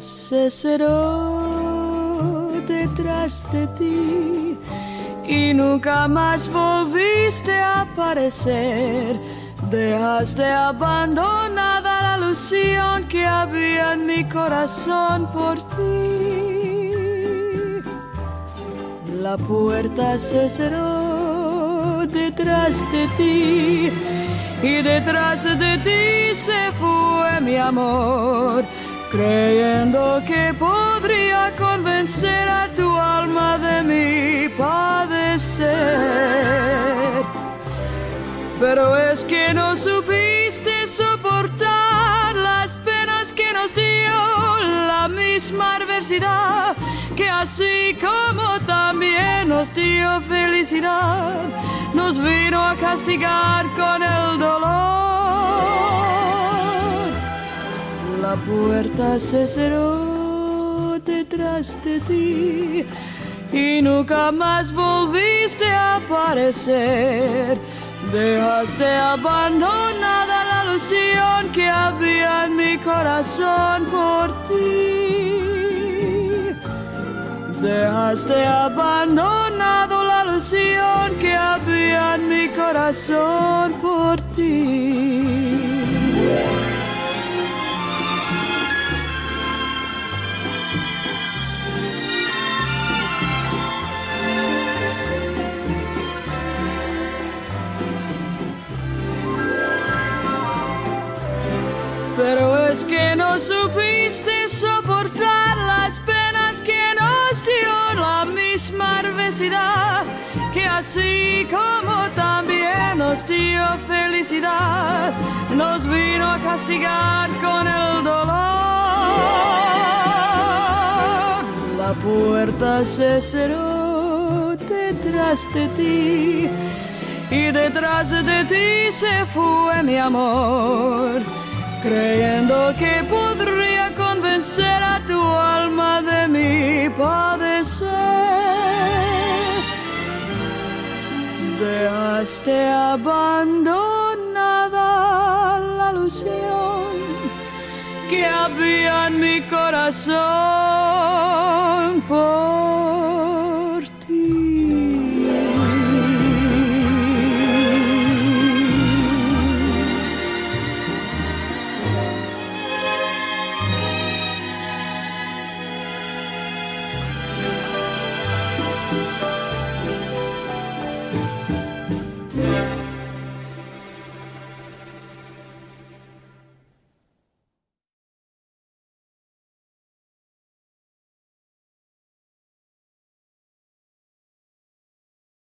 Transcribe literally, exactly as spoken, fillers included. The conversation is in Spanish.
se cerró detrás de ti y nunca más volviste a aparecer. Dejaste abandonada la ilusión que había en mi corazón por ti. La puerta se cerró detrás de ti y detrás de ti se fue mi amor, creyendo que podría convencer a tu alma de mi padecer. Pero es que no supiste soportar las penas que nos dio la misma adversidad, que así como también nos dio felicidad, nos vino a castigar con el dolor. La puerta se cerró detrás de ti y nunca más volviste a aparecer. Dejaste abandonada la ilusión que había en mi corazón por ti. Dejaste abandonado la ilusión que había en mi corazón por ti. Pero es que no supiste soportar las penas que nos dio la misma adversidad, que así como también nos dio felicidad, nos vino a castigar con el dolor. La puerta se cerró detrás de ti y detrás de ti se fue mi amor, creyendo que podría convencer a tu alma de mi padecer. Dejaste abandonada la ilusión que había en mi corazón por ti.